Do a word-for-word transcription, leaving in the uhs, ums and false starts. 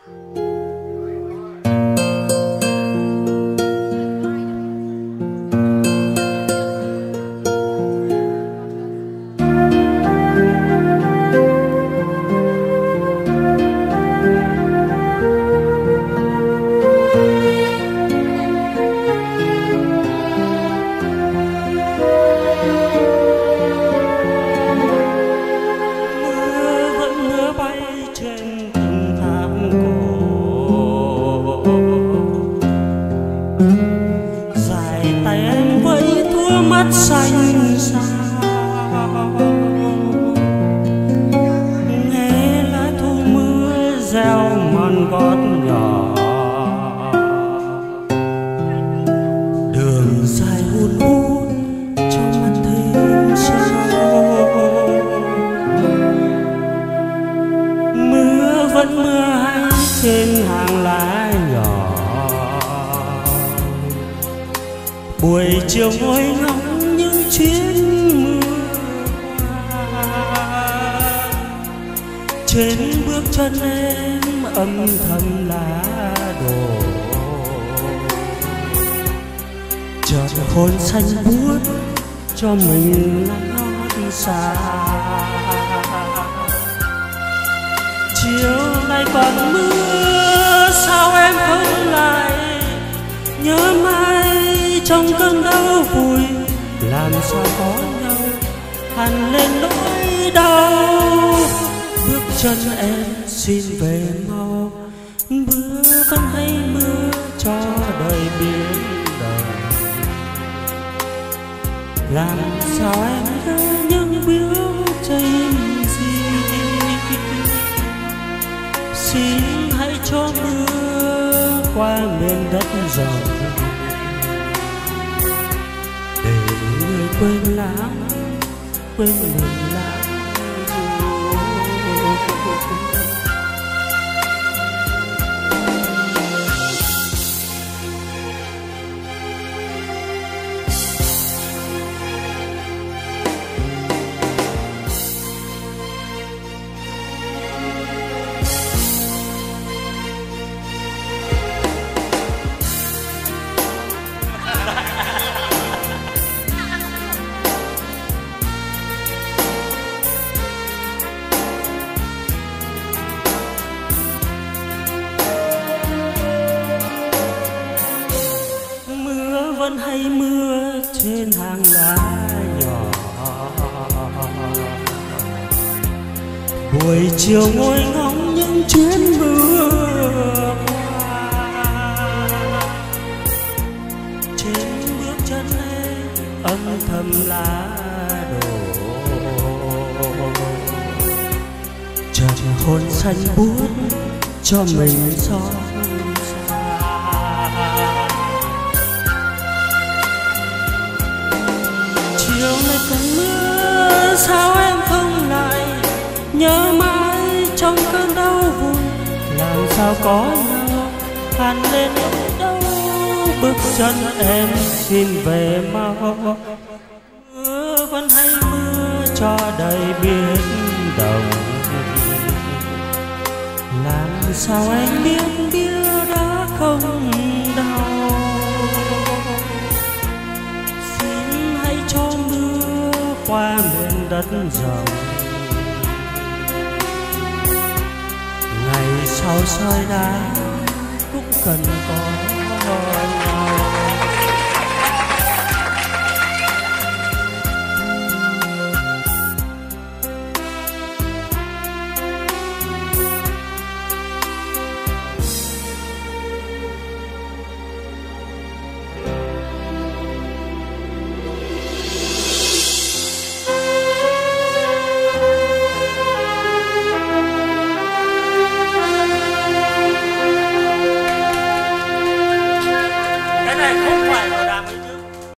Dài tay em với thua mắt xanh sao, nghe lá thu mưa reo mòn gót nhỏ. Đường dài hun hút cho mắt thêm sâu, mưa vẫn mưa hay trên hàng lá nhỏ. Buổi chiều ngồi ngóng những chuyến mưa qua, trên bước chân em âm thầm lá đổ. Chợt hồn xanh buốt cho mình lót xa. Chiều nay còn mưa sao em không lại nhớ mai trong cơn đau vùi. Làm sao có nhau hằn lên nỗi đau. Bước chân em xin về mau, mưa vẫn hay mưa cho đời biến đổi. Làm sao em nhớ những bước chân gì. Xin hãy cho mưa qua miền đất rộng, để người quên lãng quên mình lãng. Vẫn hay mưa trên hàng lá nhỏ. Buổi chiều ngồi ngóng những chuyến mưa qua, trên bước chân em âm thầm lá đổ. Chợt hồn xanh buốt cho mình gió. Chiều nay còn mưa sao em không lại nhớ mãi trong cơn đau vùi. Làm sao có nhau hằn lên nỗi đau. Bước chân em xin về mau, mưa vẫn hay mưa cho đời biến động. Làm sao em biết biết đã không đau. Cho mưa qua miền đất rộng, ngày sau soi đá cũng cần có nhau.